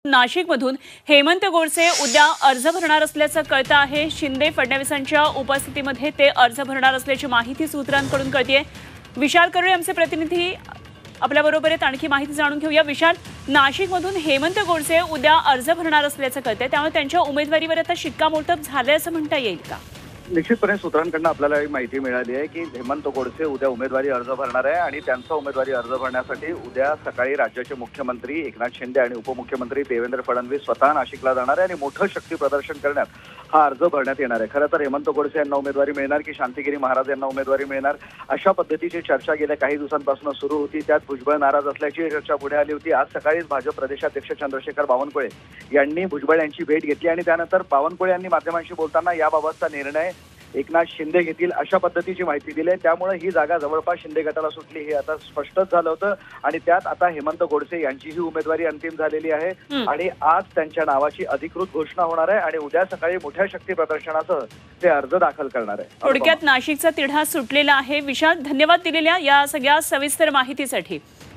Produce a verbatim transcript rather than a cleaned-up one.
नाशिकमधून हेमंत गोडसे उद्या अर्ज भरणार असल्याचं कळतं आहे। शिंदे फडणवीसांच्या उपस्थितीमध्ये ते अर्ज भरणार असल्याची माहिती सूत्रांकडून कळतेय। विशाल करोळे आमचे प्रतिनिधी आपल्या बरोबर आहेत, आणखी माहिती जाणून घेऊया। विशाल, नाशिकमधून हेमंत गोडसे उद्या अर्ज भरणार असल्याचं कळतंय, त्यामुळे त्यांच्या उमेदवारीवर आता शिक्कामोर्तब झालंय असं म्हणता येईल का? निश्चितपणे सूत्रांकडून आपल्याला माहिती मिळाली आहे की हेमंत गोडसे उद्या उमेदवारी अर्ज भरणार आहे आणि त्यांचा उमेदवारी अर्ज भरण्यासाठी उद्या सकाळी राज्याचे मुख्यमंत्री एकनाथ शिंदे आणि उपमुख्यमंत्री देवेंद्र फडणवीस स्वतः नाशिकला जाणार आहे आणि मोठं शक्ती प्रदर्शन करण्यात हा अर्ज भरण्यात येणार आहे। खरं तर हेमंत गोडसे यांना उमेदवारी मिळणार की शांतिगिरी महाराज यांना उमेदवारी मिळणार अशा पद्धतीची चर्चा गेल्या काही दिवसांपासून सुरू होती। त्यात भुजबळ नाराज असल्याची चर्चा पुढे आली होती। आज सकाळीच भाजप प्रदेशाध्यक्ष चंद्रशेखर बावनकुळे यांनी भुजबळ यांची भेट घेतली आणि त्यानंतर बावनकुळे यांनी माध्यमांशी बोलताना याबाबतचा निर्णय एकनाथ शिंदे घेतील अशा पद्धतीची माहिती दिली आहे। त्यामुळे ही जागा जवळपास शिंदे गटाला सुटली हे आता स्पष्टच झालं होतं आणि त्यात आता हेमंत गोडसे यांचीही उमेदवारी अंतिम झालेली आहे आणि आज त्यांच्या नावाची अधिकृत घोषणा होणार आहे आणि उद्या सकाळी मोठ्या शक्ती प्रदर्शनासह ते अर्ज दाखल करणार आहे। थोडक्यात नाशिकचा तिढा सुटलेला आहे। विशाल, धन्यवाद दिलेल्या या सगळ्या सविस्तर माहितीसाठी।